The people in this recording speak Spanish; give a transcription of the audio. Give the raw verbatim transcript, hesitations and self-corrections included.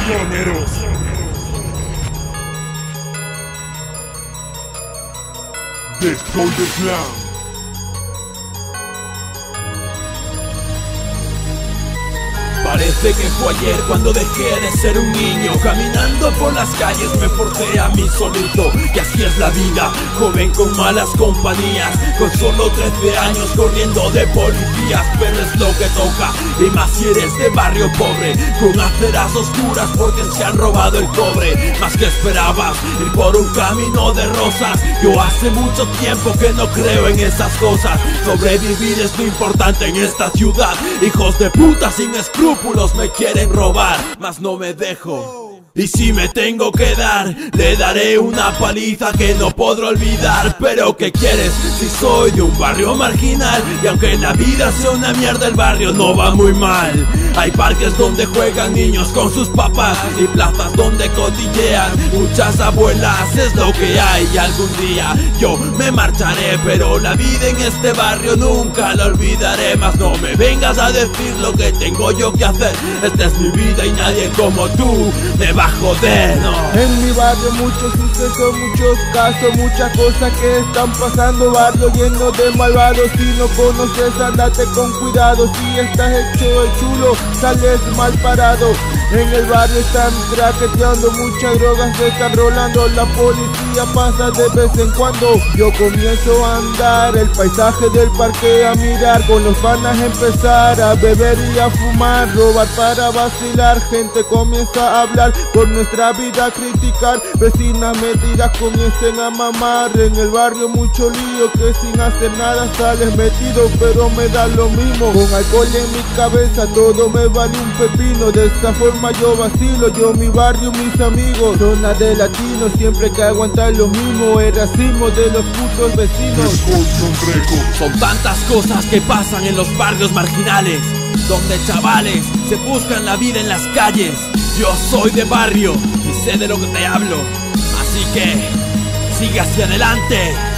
pioneros. Destroy the Slam. Parece que fue ayer cuando dejé de ser un niño. Caminando por las calles me forcé a mí solito. Y así es la vida, joven con malas compañías, con solo trece años corriendo de policías. Pero es lo que toca, y más si eres de barrio pobre, con aceras oscuras porque se han robado el cobre. Más que esperabas, ir por un camino de rosas. Yo hace mucho tiempo que no creo en esas cosas. Sobrevivir es lo importante en esta ciudad. Hijos de puta sin escrúpulos me quieren robar, mas no me dejo. Y si me tengo que dar, le daré una paliza que no podré olvidar. Pero ¿qué quieres si soy de un barrio marginal? Y aunque la vida sea una mierda, el barrio no va muy mal. Hay parques donde juegan niños con sus papás y plazas donde cotillean muchas abuelas. Es lo que hay y algún día yo me marcharé, pero la vida en este barrio nunca la olvidaré. Mas no me vengas a decir lo que tengo yo que hacer. Esta es mi vida y nadie como tú me va a joder, no. En mi barrio muchos sucesos, muchos casos, muchas cosas que están pasando. Barrio lleno de malvados, si no conoces andate con cuidado. Si estás hecho el chulo, sales mal parado. En el barrio están traqueteando, muchas drogas se están rolando. La policía pasa de vez en cuando. Yo comienzo a andar el paisaje del parque a mirar. Con los panas empezar a beber y a fumar, robar para vacilar. Gente comienza a hablar, por nuestra vida criticar. Vecinas metidas comiencen a mamar. En el barrio mucho lío que sin hacer nada sales metido, pero me da lo mismo. Con alcohol en mi cabeza todo me vale un pepino. De esa forma yo vacilo, yo mi barrio, mis amigos. Zona de latinos, siempre que aguantar lo mismo. El racismo de los putos vecinos. Son tantas cosas que pasan en los barrios marginales, donde chavales se buscan la vida en las calles. Yo soy de barrio y sé de lo que te hablo, así que sigue hacia adelante.